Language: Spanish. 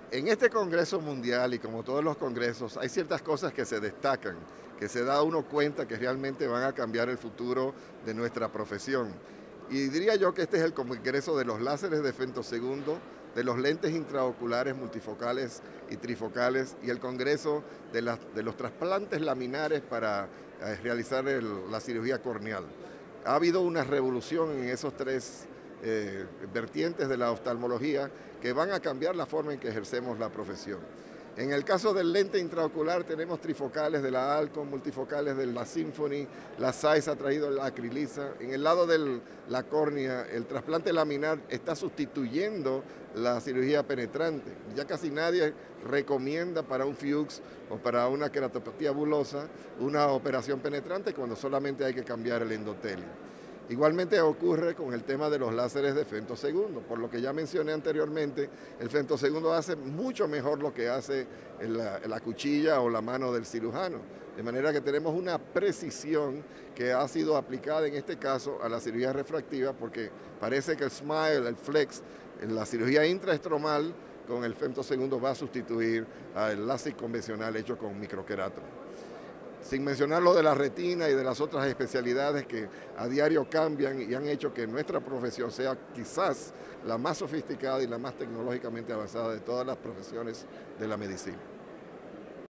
En este Congreso Mundial y como todos los congresos, hay ciertas cosas que se destacan, que se da uno cuenta que realmente van a cambiar el futuro de nuestra profesión. Y diría yo que este es el Congreso de los láseres de femtosegundo, de los lentes intraoculares multifocales y trifocales y el Congreso de los trasplantes laminares para realizar la cirugía corneal. Ha habido una revolución en esos tres vertientes de la oftalmología que van a cambiar la forma en que ejercemos la profesión. En el caso del lente intraocular tenemos trifocales de la Alcon, multifocales de la Symphony, la Zeiss ha traído la Acrylisa. En el lado de la córnea, el trasplante laminar está sustituyendo la cirugía penetrante. Ya casi nadie recomienda para un Fuchs o para una queratopatía bulosa una operación penetrante cuando solamente hay que cambiar el endotelio. Igualmente ocurre con el tema de los láseres de femtosegundo, por lo que ya mencioné anteriormente, el femtosegundo hace mucho mejor lo que hace la cuchilla o la mano del cirujano, de manera que tenemos una precisión que ha sido aplicada en este caso a la cirugía refractiva, porque parece que el SMILE, el FLEX, en la cirugía intraestromal con el femtosegundo va a sustituir al láser convencional hecho con microquerato. Sin mencionar lo de la retina y de las otras especialidades que a diario cambian y han hecho que nuestra profesión sea quizás la más sofisticada y la más tecnológicamente avanzada de todas las profesiones de la medicina.